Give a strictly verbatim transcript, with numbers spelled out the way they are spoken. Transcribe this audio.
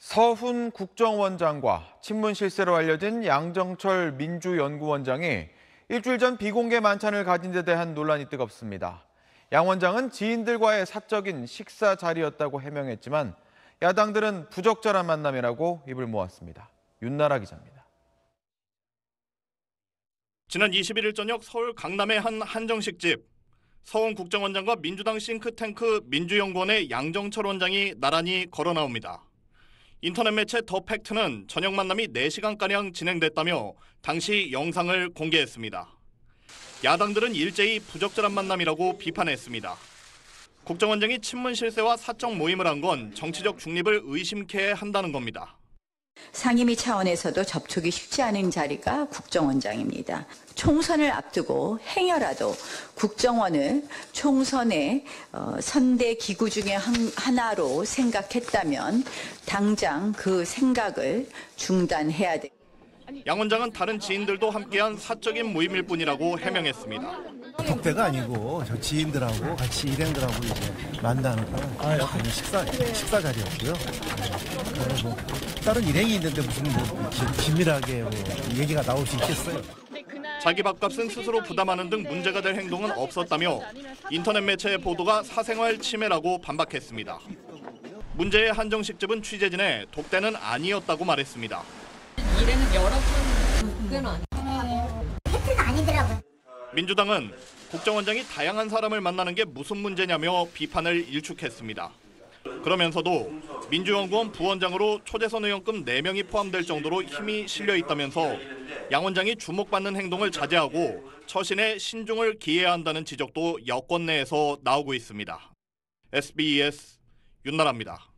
서훈 국정원장과 친문 실세로 알려진 양정철 민주연구원장이 일주일 전 비공개 만찬을 가진 데 대한 논란이 뜨겁습니다. 양 원장은 지인들과의 사적인 식사 자리였다고 해명했지만 야당들은 부적절한 만남이라고 입을 모았습니다. 윤나라 기자입니다. 지난 이십일 일 저녁 서울 강남의 한 한정식집. 서훈 국정원장과 민주당 싱크탱크 민주연구원의 양정철 원장이 나란히 걸어 나옵니다. 인터넷 매체 더 팩트는 저녁 만남이 네 시간가량 진행됐다며 당시 영상을 공개했습니다. 야당들은 일제히 부적절한 만남이라고 비판했습니다. 국정원장이 친문 실세와 사적 모임을 한 건 정치적 중립을 의심케 한다는 겁니다. 상임위 차원에서도 접촉이 쉽지 않은 자리가 국정원장입니다. 총선을 앞두고 행여라도 국정원을 총선의 선대 기구 중에 하나로 생각했다면 당장 그 생각을 중단해야 됩니다. 양 원장은 다른 지인들도 함께한 사적인 모임일 뿐이라고 해명했습니다. 독대가 아니고 저 지인들하고 같이 일행들하고 이제 만나는 그런 식사 식사 자리였고요. 뭐 다른 일행이 있는데 무슨 뭐 긴밀하게 뭐 얘기가 나올 수 있겠어요? 자기 밥값은 스스로 부담하는 등 문제가 될 행동은 없었다며 인터넷 매체의 보도가 사생활 침해라고 반박했습니다. 문제의 한정식집은 취재진에 독대는 아니었다고 말했습니다. 일에는 여러 분 아니에요. 팩트가 아니더라고요. 민주당은 국정원장이 다양한 사람을 만나는 게 무슨 문제냐며 비판을 일축했습니다. 그러면서도 민주연구원 부원장으로 초대선 의원급 네 명이 포함될 정도로 힘이 실려 있다면서 양 원장이 주목받는 행동을 자제하고 처신에 신중을 기해야 한다는 지적도 여권 내에서 나오고 있습니다. 에스비에스 윤나라입니다.